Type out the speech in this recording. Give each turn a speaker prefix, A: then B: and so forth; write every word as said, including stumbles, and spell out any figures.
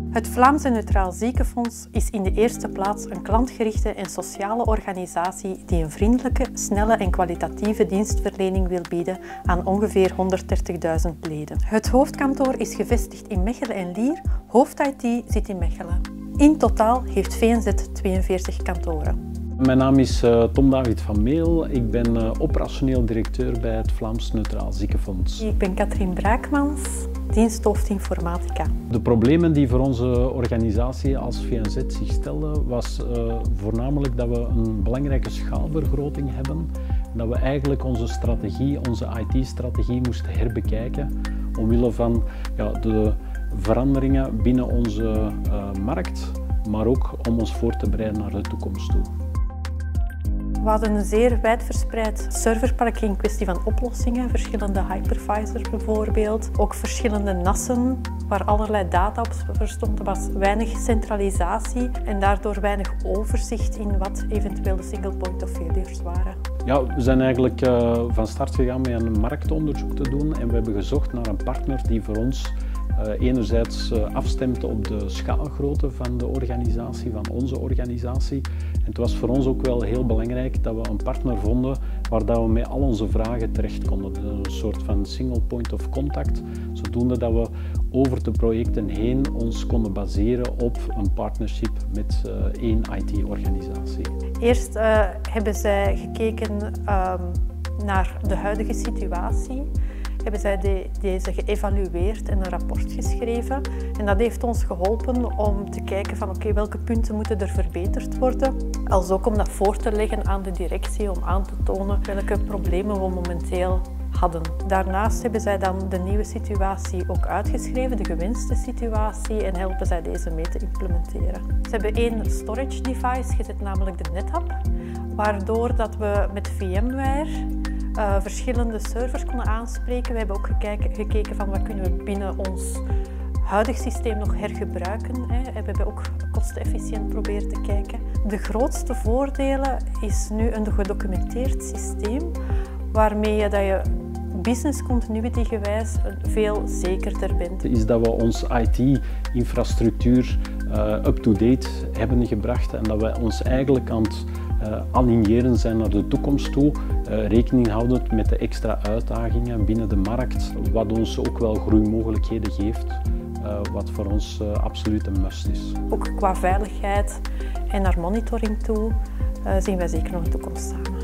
A: Het Vlaams Neutraal Ziekenfonds is in de eerste plaats een klantgerichte en sociale organisatie die een vriendelijke, snelle en kwalitatieve dienstverlening wil bieden aan ongeveer honderddertigduizend leden. Het hoofdkantoor is gevestigd in Mechelen en Lier, hoofd-I T zit in Mechelen. In totaal heeft V N Z tweeënveertig kantoren.
B: Mijn naam is uh, Tom David van Meel. Ik ben uh, operationeel directeur bij het Vlaams Neutraal Ziekenfonds.
A: Ik ben Katrien Braakmans, diensthoofd informatica.
B: De problemen die voor onze organisatie als V N Z zich stelden, was uh, voornamelijk dat we een belangrijke schaalvergroting hebben. Dat we eigenlijk onze strategie, onze I T-strategie moesten herbekijken omwille van ja, de veranderingen binnen onze uh, markt, maar ook om ons voor te bereiden naar de toekomst toe.
A: We hadden een zeer wijdverspreid serverpark in kwestie van oplossingen, verschillende hypervisors bijvoorbeeld, ook verschillende nassen waar allerlei data op stond. Er was weinig centralisatie en daardoor weinig overzicht in wat eventueel de single point of failures waren.
B: Ja, we zijn eigenlijk uh, van start gegaan met een marktonderzoek te doen en we hebben gezocht naar een partner die voor ons Uh, enerzijds uh, afstemde op de schaalgrootte van de organisatie, van onze organisatie. En het was voor ons ook wel heel belangrijk dat we een partner vonden waar dat we met al onze vragen terecht konden. Een soort van single point of contact, zodoende dat we over de projecten heen ons konden baseren op een partnership met uh, één I T-organisatie.
A: Eerst uh, hebben zij gekeken uh, naar de huidige situatie. Hebben zij de, deze geëvalueerd en een rapport geschreven. En dat heeft ons geholpen om te kijken van oké, okay, welke punten moeten er verbeterd worden. Als ook om dat voor te leggen aan de directie, om aan te tonen welke problemen we momenteel hadden. Daarnaast hebben zij dan de nieuwe situatie ook uitgeschreven, de gewenste situatie, en helpen zij deze mee te implementeren. Ze hebben één storage device gezet, namelijk de NetHub, waardoor dat we met VMware Uh, verschillende servers konden aanspreken. We hebben ook gekeken, gekeken van wat kunnen we binnen ons huidig systeem nog hergebruiken. Hè. En we hebben ook kostenefficiënt proberen te kijken. De grootste voordelen is nu een gedocumenteerd systeem waarmee je, dat je business continuity gewijs veel zekerder bent.
B: Is dat we ons I T-infrastructuur uh, up-to-date hebben gebracht en dat wij ons eigenlijk aan het Uh, aligneren zijn naar de toekomst toe, uh, rekening houdend met de extra uitdagingen binnen de markt, wat ons ook wel groeimogelijkheden geeft, uh, wat voor ons uh, absoluut een must is.
A: Ook qua veiligheid en naar monitoring toe uh, zien wij zeker nog een toekomst samen.